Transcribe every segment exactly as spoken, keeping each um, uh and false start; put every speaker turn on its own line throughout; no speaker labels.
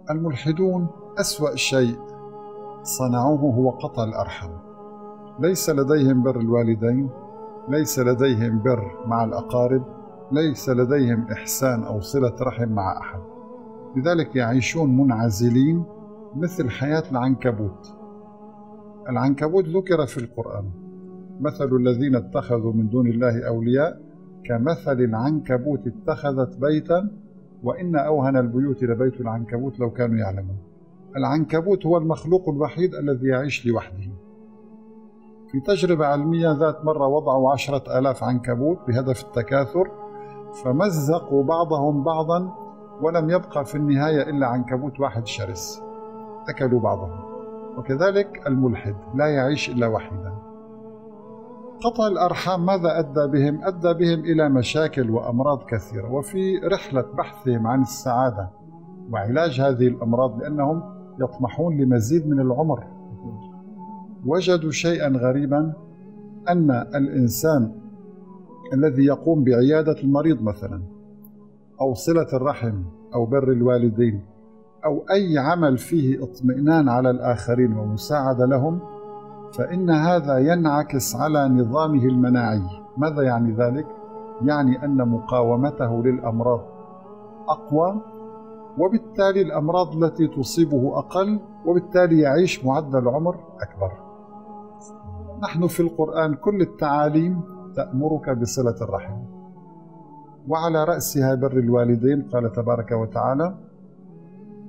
الملحدون أسوأ شيء صنعوه هو قطع الأرحام. ليس لديهم بر الوالدين، ليس لديهم بر مع الأقارب، ليس لديهم إحسان أو صلة رحم مع أحد، لذلك يعيشون منعزلين مثل حياة العنكبوت. العنكبوت ذكر في القرآن: مثل الذين اتخذوا من دون الله أولياء كمثل العنكبوت اتخذت بيتا وإن أوهن البيوت لبيت العنكبوت لو كانوا يعلمون. العنكبوت هو المخلوق الوحيد الذي يعيش لوحده. في تجربة علمية ذات مرة وضعوا عشرة آلاف عنكبوت بهدف التكاثر، فمزقوا بعضهم بعضا ولم يبقى في النهاية إلا عنكبوت واحد شرس، أكلوا بعضهم. وكذلك الملحد لا يعيش إلا وحيدا. قطع الأرحام ماذا أدى بهم؟ أدى بهم إلى مشاكل وأمراض كثيرة. وفي رحلة بحثهم عن السعادة وعلاج هذه الأمراض، لأنهم يطمحون لمزيد من العمر، وجدوا شيئا غريبا: أن الإنسان الذي يقوم بعيادة المريض مثلا، أو صلة الرحم، أو بر الوالدين، أو أي عمل فيه اطمئنان على الآخرين ومساعدة لهم، فإن هذا ينعكس على نظامه المناعي. ماذا يعني ذلك؟ يعني أن مقاومته للأمراض أقوى، وبالتالي الأمراض التي تصيبه أقل، وبالتالي يعيش معدل عمر أكبر. نحن في القرآن كل التعاليم تأمرك بصلة الرحم، وعلى رأسها بر الوالدين. قال تبارك وتعالى: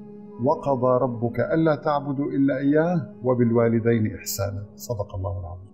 وقضى ربك ألا تعبدوا إلا إياه وبالوالدين إحسانا. صدق الله العظيم.